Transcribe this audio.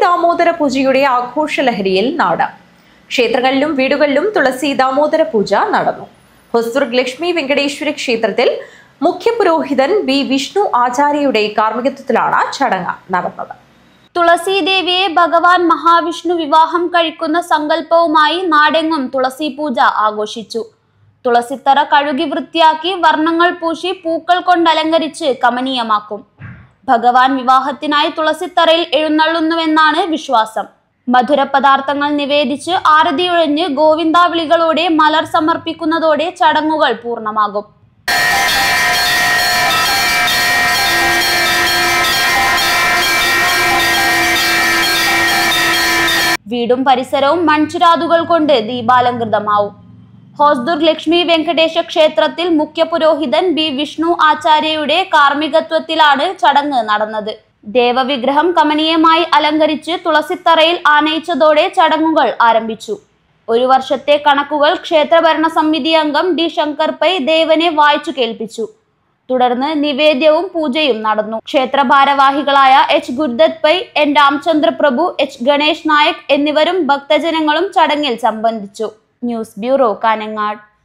ദാമോദര പൂജയുടെ ആഘോഷലഹരിയിൽ നാട്. ക്ഷേത്രങ്ങളിലും വീടുകളിലും തുളസി ദാമോദര പൂജ നടന്നു. ഹൊസ്ദുർഗ് ലക്ഷ്മി വെങ്കടേശ്വര ക്ഷേത്രത്തിൽ മുഖ്യപുരോഹിതൻ ബി വിഷ്ണു ആചാര്യയുടെ കാർമ്മികത്വത്തിലാണ് ചടങ്ങ് നടന്നത്. തുളസി ദേവിയെ ഭഗവാൻ മഹാവിഷ്ണു വിവാഹം കഴിക്കുന്ന സങ്കല്പവുമായി നാടെങ്ങും തുളസി പൂജ ആഘോഷിച്ചു. തുളസിത്തറ കഴുകി വൃത്തിയാക്കി വർണ്ണങ്ങൾ പൂശി പൂക്കൾ കൊണ്ട് അലങ്കരിച്ച് കമനീയമാക്കും. ഭഗവാൻ വിവാഹത്തിനായി തുളസിത്തറയിൽ എഴുന്നള്ളുന്നുവെന്നാണ് വിശ്വാസം. മധുര പദാർത്ഥങ്ങൾ നിവേദിച്ച് ആരതിയൊഴിഞ്ഞ് ഗോവിന്ദാവിളികളോടെ മലർ സമർപ്പിക്കുന്നതോടെ ചടങ്ങുകൾ പൂർണ്ണമാകും. വീടും പരിസരവും മൺചിരാതുകൾ കൊണ്ട് ദീപാലങ്കൃതമാവും. ഹൊസ്ദുർഗ് ലക്ഷ്മി വെങ്കടേശ ക്ഷേത്രത്തിൽ മുഖ്യപുരോഹിതൻ ബി വിഷ്ണു ആചാര്യയുടെ കാർമ്മികത്വത്തിലാണ് ചടങ്ങ് നടന്നത്. ദേവവിഗ്രഹം കമനീയമായി അലങ്കരിച്ച് തുളസിത്തറയിൽ ആനയിച്ചതോടെ ചടങ്ങുകൾ ആരംഭിച്ചു. ഒരു വർഷത്തെ കണക്കുകൾ ക്ഷേത്രഭരണ സമിതി അംഗം ഡി ശങ്കർ പൈ ദേവനെ വായിച്ചു കേൾപ്പിച്ചു. തുടർന്ന് നിവേദ്യവും പൂജയും നടന്നു. ക്ഷേത്ര ഭാരവാഹികളായ H Gurudatt Pai, N Ramachandra Prabhu, H Ganesh Nayak എന്നിവരും ഭക്തജനങ്ങളും ചടങ്ങിൽ സംബന്ധിച്ചു. News bureau, Kanangad.